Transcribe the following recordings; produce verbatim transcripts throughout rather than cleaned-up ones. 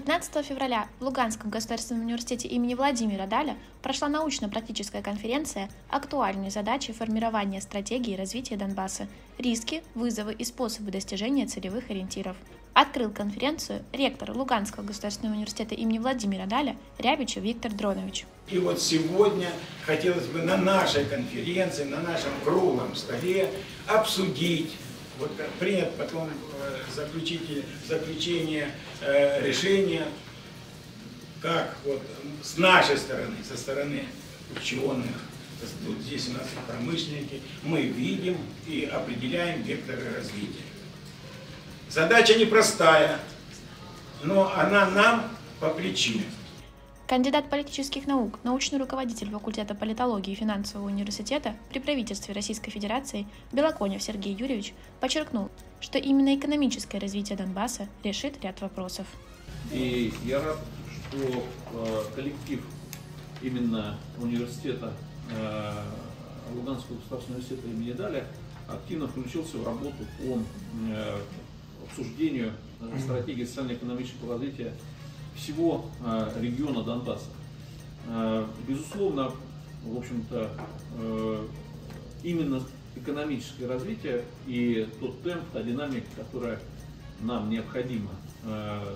девятнадцатого февраля в Луганском государственном университете имени Владимира Даля прошла научно-практическая конференция «Актуальные задачи формирования стратегии развития Донбасса. Риски, вызовы и способы достижения целевых ориентиров». Открыл конференцию ректор Луганского государственного университета имени Владимира Даля Рябичев Виктор Дронович. И вот сегодня хотелось бы на нашей конференции, на нашем круглом столе обсудить, вот принят потом заключение, заключение э, решения, как вот с нашей стороны, со стороны ученых, вот здесь у нас и промышленники, мы видим и определяем векторы развития. Задача непростая, но она нам по плечу. Кандидат политических наук, научный руководитель факультета политологии и финансового университета при правительстве Российской Федерации Белоконев Сергей Юрьевич подчеркнул, что именно экономическое развитие Донбасса решит ряд вопросов. И я рад, что э, коллектив именно университета, э, Луганского государственного университета имени Даля активно включился в работу по э, обсуждению э, стратегии социально-экономического развития всего э, региона Донбасса. Э, безусловно, в общем-то, э, именно экономическое развитие и тот темп, та динамика, которая нам необходима э,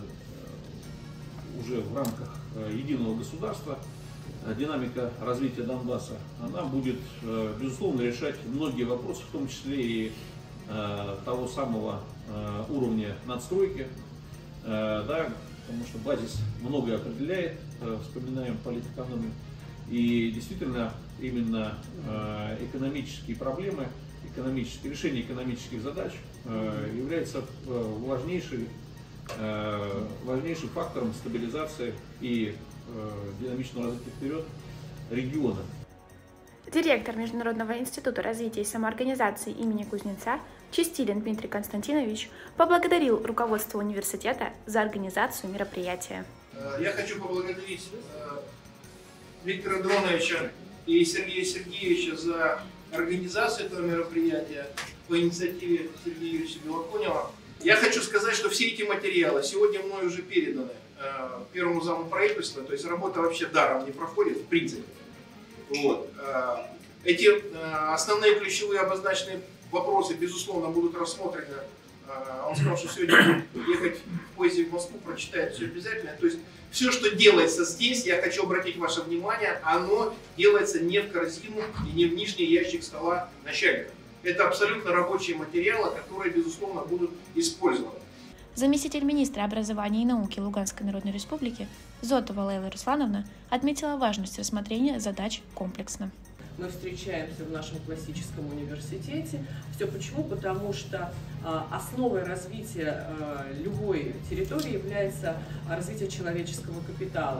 уже в рамках э, единого государства, э, динамика развития Донбасса, она будет, э, безусловно, решать многие вопросы, в том числе и э, того самого э, уровня надстройки, э, да, потому что базис многое определяет, вспоминаем политэкономию, и действительно именно экономические проблемы, экономические, решение экономических задач является важнейшим, важнейшим фактором стабилизации и динамичного развития вперед региона. Директор Международного института развития и самоорганизации имени Кузнеца Чистилин Дмитрий Константинович поблагодарил руководство университета за организацию мероприятия. Я хочу поблагодарить Виктора Дроновича и Сергея Сергеевича за организацию этого мероприятия по инициативе Сергея Юрьевича Белоконева. Я хочу сказать, что все эти материалы сегодня мной уже переданы первому заму правительства, то есть работа вообще даром не проходит в принципе. Вот. Эти основные ключевые обозначенные вопросы, безусловно, будут рассмотрены. Он сказал, что сегодня будет ехать в поезде в Москву, прочитает все обязательно. То есть все, что делается здесь, я хочу обратить ваше внимание, оно делается не в корзину и не в нижний ящик стола начальника. Это абсолютно рабочие материалы, которые, безусловно, будут использованы. Заместитель министра образования и науки Луганской Народной Республики Зотова Лейла Руслановна отметила важность рассмотрения задач комплексно. Мы встречаемся в нашем классическом университете. Все почему? Потому что основой развития любой территории является развитие человеческого капитала.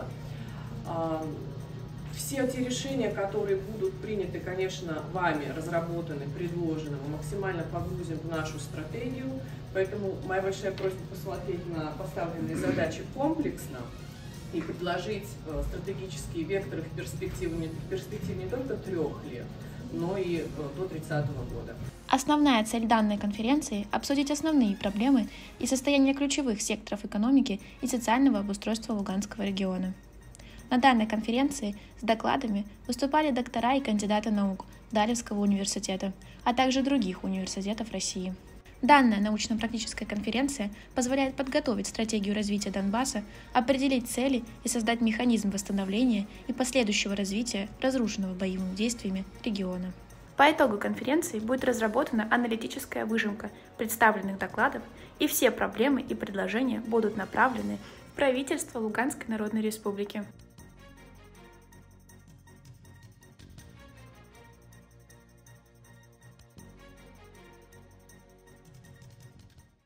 Все те решения, которые будут приняты, конечно, вами, разработаны, предложены, мы максимально погрузим в нашу стратегию. Поэтому моя большая просьба посмотреть на поставленные задачи комплексно и предложить стратегические векторы в перспективе, в перспективе не только трех лет, но и до тридцатого года. Основная цель данной конференции – обсудить основные проблемы и состояние ключевых секторов экономики и социального обустройства Луганского региона. На данной конференции с докладами выступали доктора и кандидаты наук Далевского университета, а также других университетов России. Данная научно-практическая конференция позволяет подготовить стратегию развития Донбасса, определить цели и создать механизм восстановления и последующего развития разрушенного боевыми действиями региона. По итогу конференции будет разработана аналитическая выжимка представленных докладов, и все проблемы и предложения будут направлены в правительство Луганской Народной Республики.